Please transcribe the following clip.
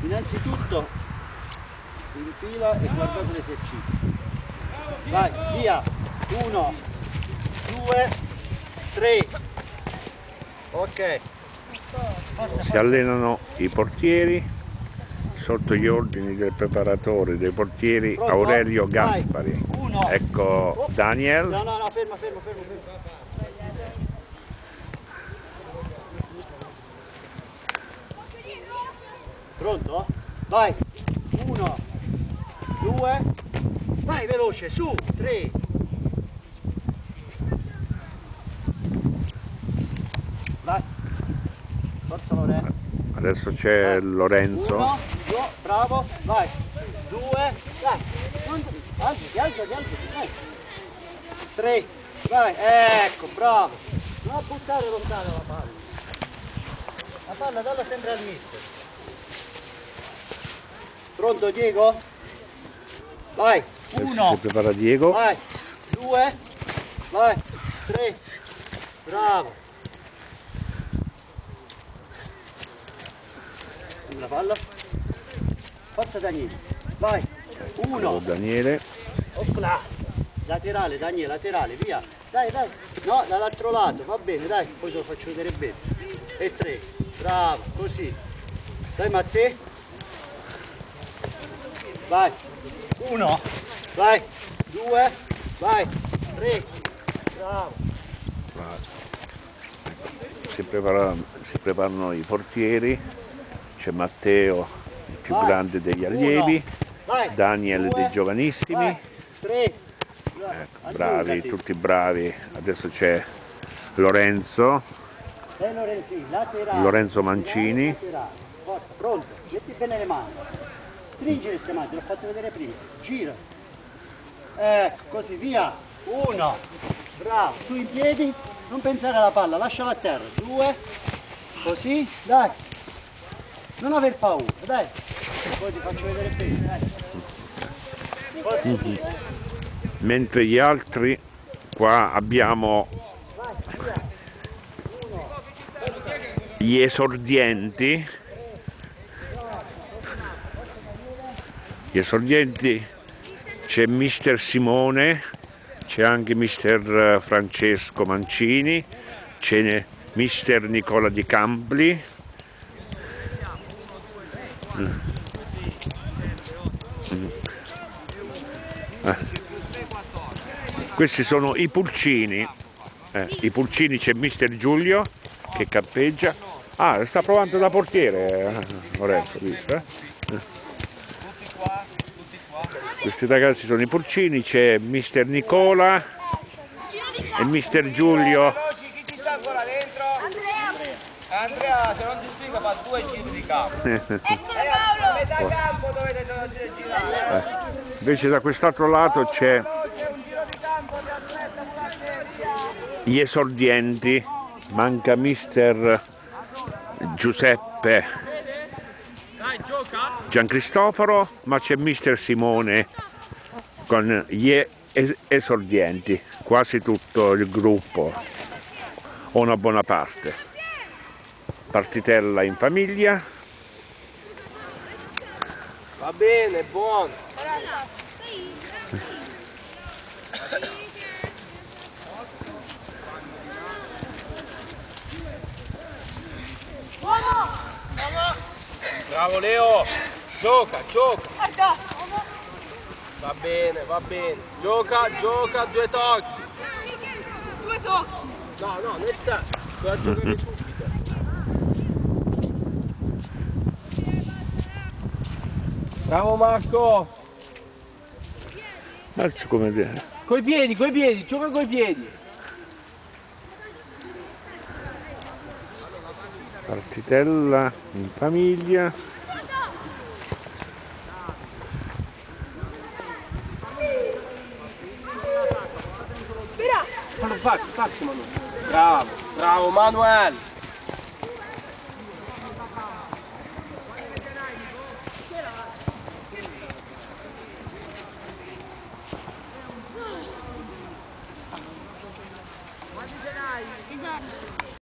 Innanzitutto in fila e guardate l'esercizio. Vai, via. 1, 2, 3. Ok. Forza, si allenano i portieri sotto gli ordini del preparatore dei portieri. Pronto? Aurelio Vai. Gaspari. Uno. Ecco Daniel. No, fermo. Pronto? Vai. 1, 2, vai veloce, su, 3. Vai. Forza Lorenzo. Adesso c'è Lorenzo. 1, 2, bravo, vai. 2, dai. Alzati, vai. 3, vai, ecco, bravo. Non a buttare lontano la palla. La palla dalla sempre al mister. Pronto Diego? Vai, Adesso 1. si prepara Diego. Vai, 2, vai, 3, bravo. La palla. Forza Daniele, vai, 1. Daniele. Opla. Laterale Daniele, laterale, via. Dai. No, dall'altro lato, va bene, dai, poi te lo faccio vedere bene. E 3, bravo, così. Dai Matteo. Vai, 1, vai, 2, vai, 3, bravo. Si preparano i portieri. C'è Matteo, il più grande degli allievi, vai, Daniel 2, dei giovanissimi. vai, 3, Ecco, bravi, tutti bravi. Adesso c'è Lorenzo. Lorenzo Mancini. Laterale. Forza, pronto, metti bene le mani. Stringi le mani, te l'ho fatto vedere prima. Gira. Ecco, così, via. 1, bravo, su in piedi, non pensare alla palla, lasciala a terra. 2, così, dai. Non aver paura, dai. Poi ti faccio vedere bene, dai. Forza. Mentre gli altri, qua abbiamo gli esordienti. C'è mister Simone, c'è anche mister Francesco Mancini, c'è mister Nicola Di Campli. Questi sono i pulcini. I pulcini, c'è mister Giulio che cappeggia. Ah, sta provando da portiere Lorenzo, visto? Questi ragazzi sono i pulcini, c'è mister Nicola e mister Giulio. Chi ci sta ancora dentro? Andrea, se non si spiega fa 2 giri di campo. A metà campo dovete girare. Invece da quest'altro lato c'è gli esordienti, manca mister Giuseppe Giancristoforo, ma c'è mister Simone con gli esordienti, quasi tutto il gruppo, o una buona parte. Partitella in famiglia. Va bene, buono. Bravo Leo, gioca. Va bene. Gioca, 2 tocchi. 2 tocchi. No, nel senso, doveva giocare subito. Bravo Marco. Come viene? Coi piedi, gioca coi piedi. Partitella in famiglia. Facci Manuel. Bravo Manuel.